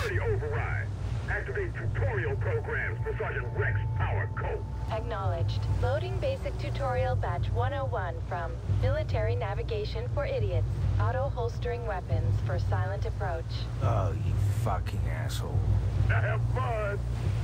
Security override. Activate tutorial programs for Sergeant Rex Power Cope. Acknowledged. Loading basic tutorial batch 101 from Military Navigation for Idiots. Auto-holstering weapons for silent approach. Oh, you fucking asshole. Have fun!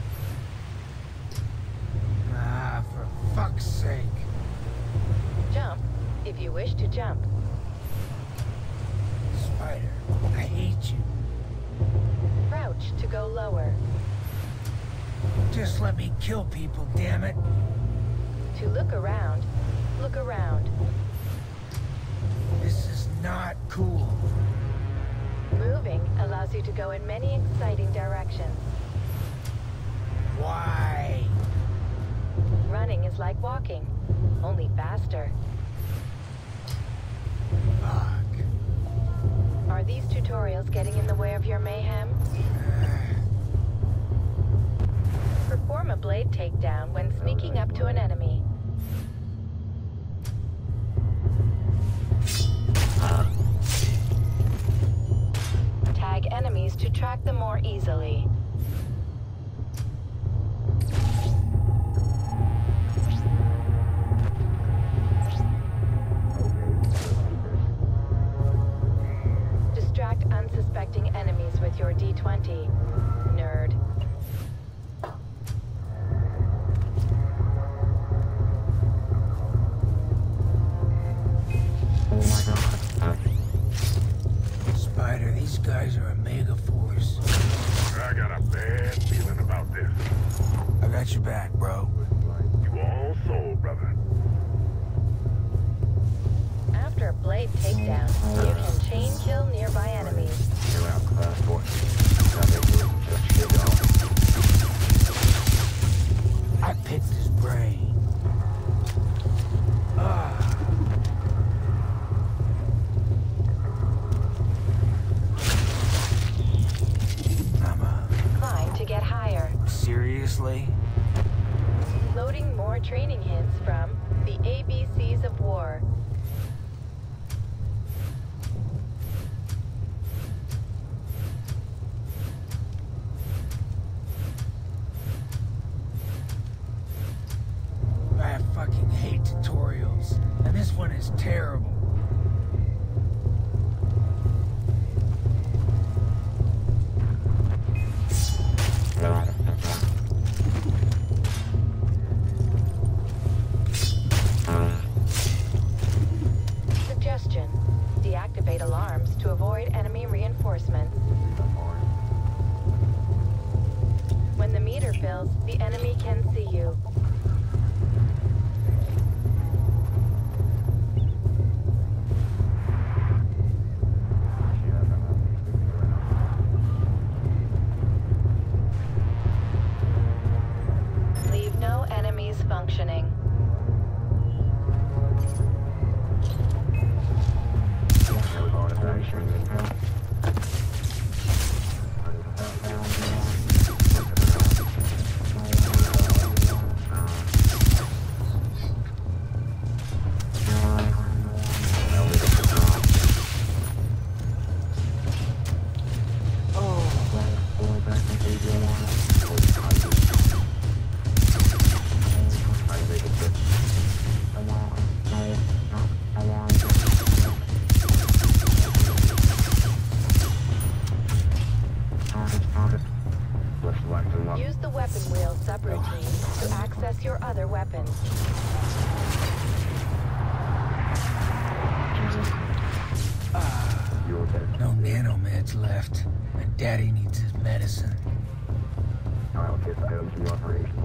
Ah, for fuck's sake. Jump, if you wish to jump. Spider, I hate you. Crouch to go lower. Just let me kill people, damn it. To look around, look around. This is not cool. Moving allows you to go in many exciting directions. Why? Running is like walking, only faster. Fuck. Are these tutorials getting in the way of your mayhem? Perform a blade takedown when sneaking up to an enemy. Tag enemies to track them more easily. Distract unsuspecting enemies with your D20, nerd. Spider, these guys are a mega force. I got a bad feeling about this. I got your back, bro. You all sold, brother. After a blade takedown, you can chain kill nearby enemies. I picked his brain. Ah. Climb to get higher. Seriously? Loading more training hints from the ABCs of War. I fucking hate tutorials, and this one is terrible. Suggestion: deactivate alarms to avoid enemy reinforcements. When the meter fills, the enemy can see you. Leave no enemies functioning. Use the weapon wheel subroutine to access your other weapons. No nanomeds left, and Daddy needs his medicine. I'll get those to operation.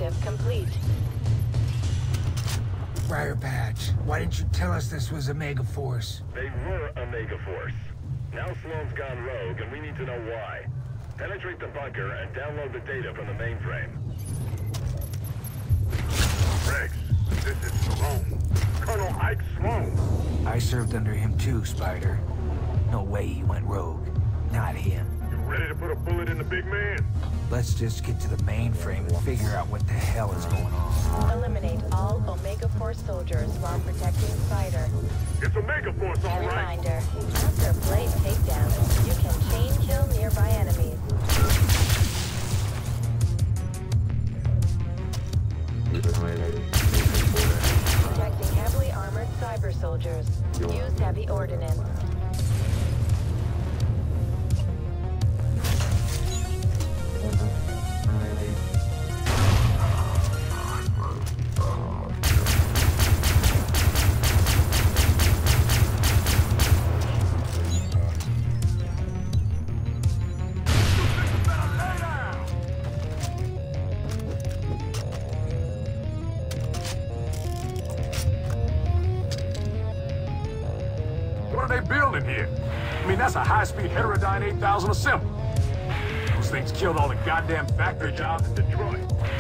objective complete. Briar Patch, why didn't you tell us this was Omega Force? They were Omega Force. Now Sloan's gone rogue, and we need to know why. Penetrate the bunker and download the data from the mainframe. Rex, this is Sloan. Colonel Ike Sloan. I served under him too, Spider. No way he went rogue. Not him. You ready to put a bullet in the big man? Let's just get to the mainframe and figure out what the hell is going on. Eliminate all Omega Force soldiers while protecting Spider. It's Omega Force, all right. Reminder, after a Blade takedown, you can chain kill nearby enemies. Protecting heavily armored cyber soldiers. Use heavy ordnance. What are they building here? I mean, that's a high-speed Heterodyne 8000 assembly. Those things killed all the goddamn factory jobs in Detroit.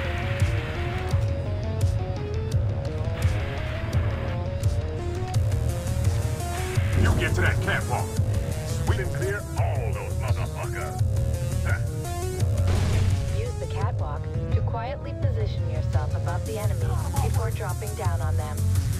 You get to that catwalk. We can clear all those motherfuckers. Use the catwalk to quietly position yourself above the enemy before dropping down on them.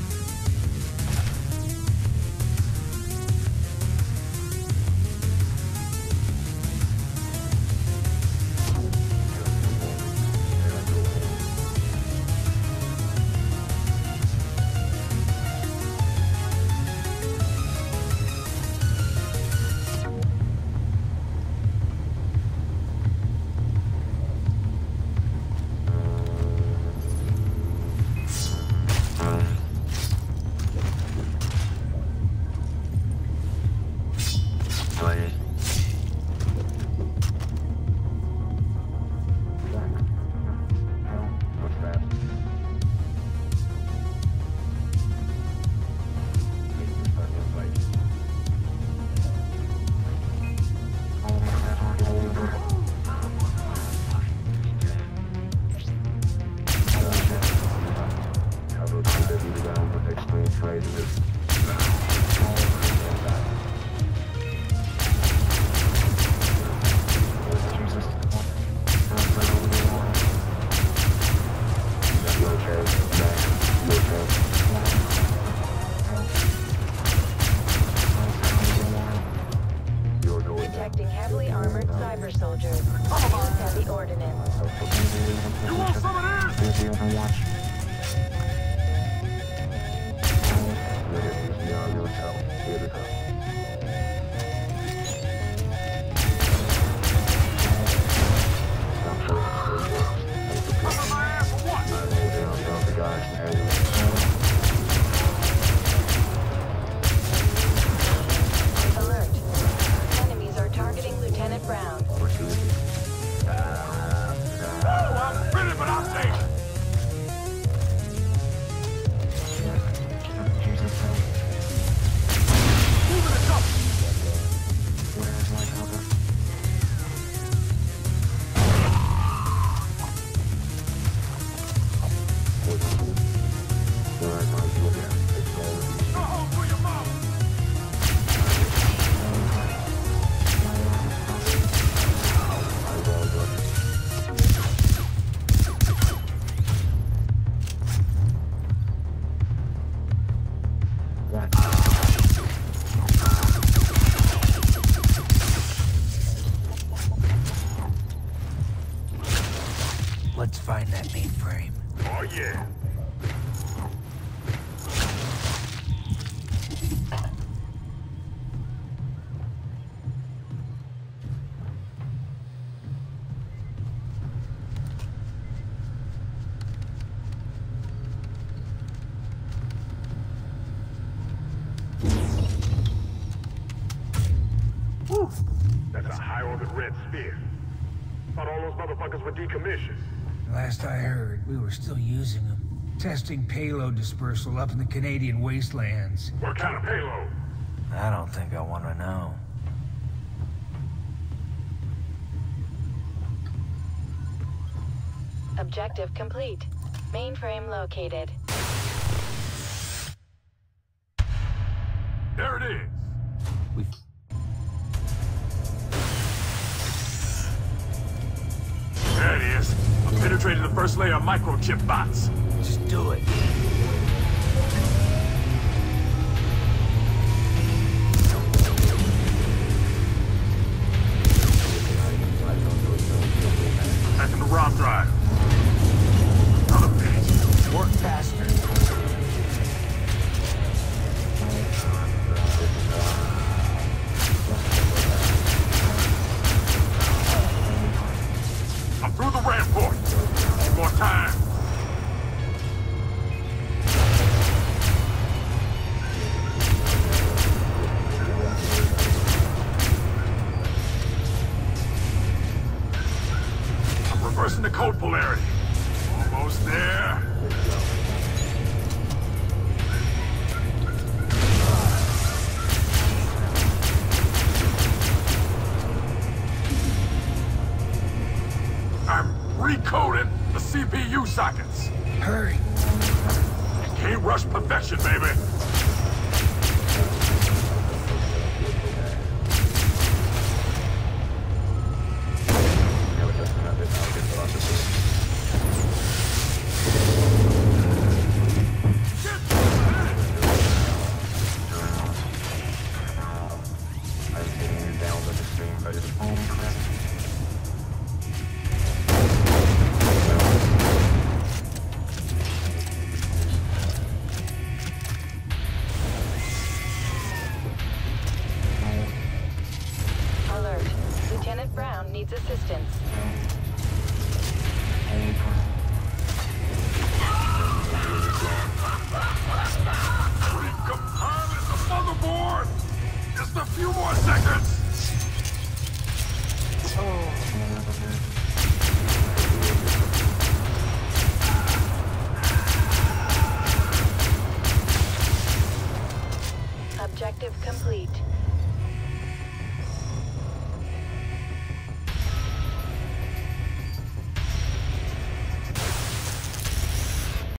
Detecting heavily armored cyber soldiers. Use heavy ordnance. You want some of this? Cover my ass for what? Alert. Enemies are targeting Lieutenant Brown. Oh, I'm ready, but I'm safe. Moving the top. Go home for your mama. Let's find that mainframe. Oh, yeah. Whew. That's a high-orbit red sphere. Thought all those motherfuckers were decommissioned. Last I heard, we were still using them. Testing payload dispersal up in the Canadian wastelands. What kind of payload? I don't think I want to know. Objective complete. Mainframe located. There it is. We... There it is. I penetrated the first layer of microchip bots. Just do it. Hacking the ROM drive. Another piece. Work faster. I'm through the ramp port. One more time. I'm reversing the code polarity. Almost there. I'm recoding the CPU sockets. Hurry. Can't rush perfection, baby. Alert. Lieutenant Brown needs assistance. Recompiling the motherboard! Just a few more seconds! Objective complete.